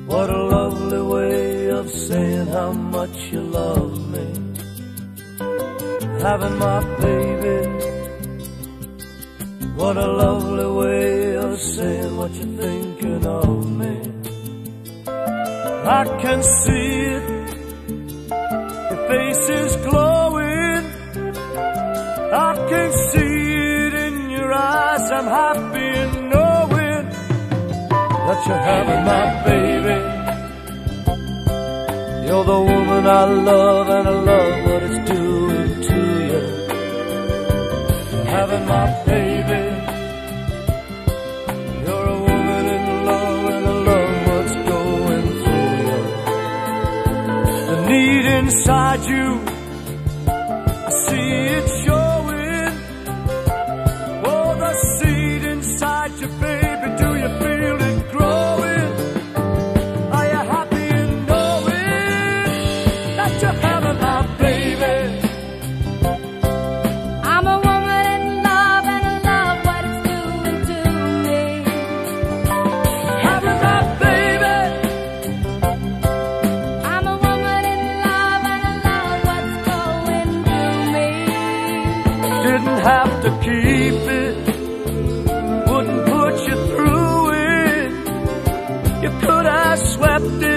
What a lovely way of saying how much you love me. Having my baby. What a lovely way of saying what you're thinking of me. I can see it, your face is glowing. I can see it in your eyes. I'm happy in knowing that you're having my baby. You're the woman I love, and I love what it's doing to you. Having my baby. You're a woman in love, and I love what's going through you. The need inside you, I see it showing. Oh, the seed inside you, baby, do you feel it growing? Are you happy in knowing that you're having my baby? I'm a woman in love, and I love what it's doing to me. Having my baby. I'm a woman in love, and I love what's going through me. Didn't have to keep it, wouldn't put you through it. You could have swept it